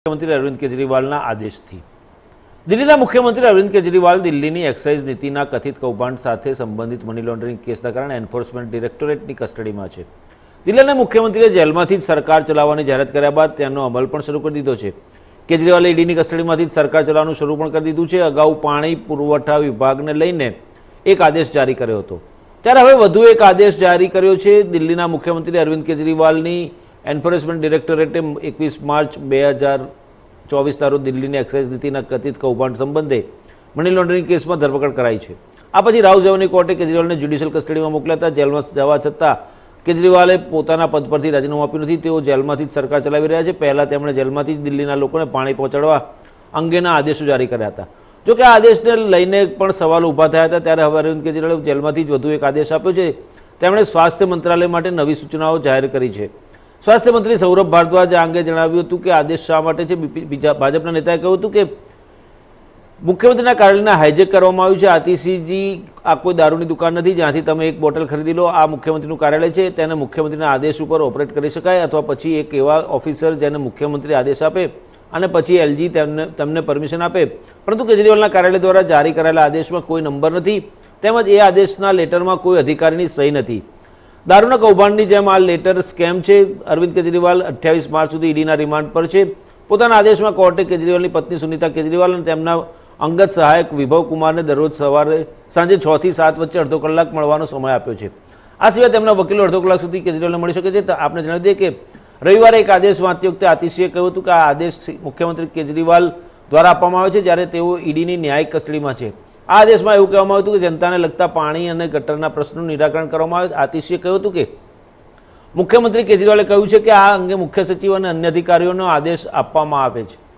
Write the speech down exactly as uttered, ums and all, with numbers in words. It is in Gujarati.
मुख्यमंत्री अरविंद केजरीवालના આદેશથી દિલ્હીના મુખ્યમંત્રી અરવિંદ કેજરીવાલ દિલ્હીની એક્સાઇઝ નીતિના કથિત કૌભાંડ સાથે સંબંધિત મની લોન્ડરિંગ કેસના કારણે એન્ફોર્સમેન્ટ ડિરેક્ટોરેટની કસ્ટડીમાં છે। દિલ્હીના મુખ્યમંત્રીએ જેલમાંથી જ સરકાર ચલાવવાની જાહેરાત કર્યા બાદ તેનો અમલ પણ શરૂ કરી દીધો છે। કેજરીવાલે ઈડીની કસ્ટડીમાંથી જ સરકાર ચલાવવાનું શરૂ પણ કરી દીધું છે। અગાઉ પાણી પુરવઠા વિભાગને લઈને એક આદેશ જારી કર્યો હતો, ત્યારે હવે વધુ એક આદેશ જારી કર્યો છે। દિલ્હીના મુખ્યમંત્રી અરવિંદ કેજરીવાલની એન્ફોર્સમેન્ટ ડિરેક્ટોરેટે એકવીસ માર્ચ બે હજાર ચોવીસના રોજ દિલ્હીની એક્સાઇઝ નીતિના કથિત કૌભાંડ સંબંધે મની લોન્ડરિંગ કેસમાં ધરપકડ કરાઈ છે। આ પછી રાઉસ એવન્યુ કોર્ટે કેજરીવાલને જ્યુડિશિયલ કસ્ટડીમાં મોકલ્યા હતા। જેલમાં જવા છતાં કેજરીવાલે પોતાના પદ પરથી રાજીનામું આપ્યું નથી। તેઓ જેલમાંથી જ સરકાર ચલાવી રહ્યા છે। પહેલાં તેમણે જેલમાંથી જ દિલ્હીના લોકોને પાણી પહોંચાડવા અંગેના આદેશો જારી કર્યા હતા। જો કે આ આદેશને લઈને પણ સવાલ ઊભા થયા હતા, ત્યારે હવે અરવિંદ કેજરીવાલે જેલમાંથી જ વધુ એક આદેશ આપ્યો છે। તેમણે સ્વાસ્થ્ય મંત્રાલય માટે નવી સૂચનાઓ જાહેર કરી છે। સ્વાસ્થ્ય મંત્રી સૌરભ ભારદ્વાજ આ અંગે જણાવ્યું હતું કે આદેશ શા માટે છે। બીજા ભાજપના નેતાએ કહ્યું હતું કે મુખ્યમંત્રીના કાર્યાલયને હાઇજેક કરવામાં આવ્યું છે। આતિશીજી આ કોઈ દારૂની દુકાન નથી જ્યાંથી તમે એક બોટલ ખરીદી લો। આ મુખ્યમંત્રીનું કાર્યાલય છે, તેને મુખ્યમંત્રીના આદેશ ઉપર ઓપરેટ કરી શકાય, અથવા પછી એક એવા ઓફિસર જેને મુખ્યમંત્રી આદેશ આપે અને પછી એલજી તેમને તમને પરમિશન આપે। પરંતુ કેજરીવાલના કાર્યાલય દ્વારા જારી કરાયેલા આદેશમાં કોઈ નંબર નથી, તેમજ એ આદેશના લેટરમાં કોઈ અધિકારીની સહી નથી। દારૂના કૌભાંડની જેમ આ લેટર સ્કેમ છે। અરવિંદ કેજરીવાલ અઠ્યાવીસ માર્ચ સુધી ઈડીના રિમાન્ડ પર છે। પોતાના આદેશમાં કોર્ટે કેજરીવાલની પત્ની સુનીતા કેજરીવાલ અને તેમના અંગત સહાયક વિભવ કુમારને દરરોજ સવારે સાંજે છ થી સાત વચ્ચે અડધો કલાક મળવાનો સમય આપ્યો છે। આ સિવાય તેમના વકીલો અડધો કલાક સુધી કેજરીવાલને મળી શકે છે। આપને જણાવી દઈએ કે રવિવારે એક આદેશ વાંચતી વખતે આતિશીએ કહ્યું હતું કે આ આદેશ મુખ્યમંત્રી કેજરીવાલ દ્વારા આપવામાં આવે છે જ્યારે તેઓ ઈડીની ન્યાયિક કસ્ટડીમાં છે। આ આદેશમાં એવું કહેવામાં આવ્યું હતું કે જનતાને લગતા પાણી અને ગટરના પ્રશ્નોનું નિરાકરણ કરવામાં આવે। આતિશીએ કહ્યું હતું કે મુખ્યમંત્રી કેજરીવાલે કહ્યું છે કે આ અંગે મુખ્ય સચિવ અને અન્ય અધિકારીઓનો આદેશ આપવામાં આવે છે।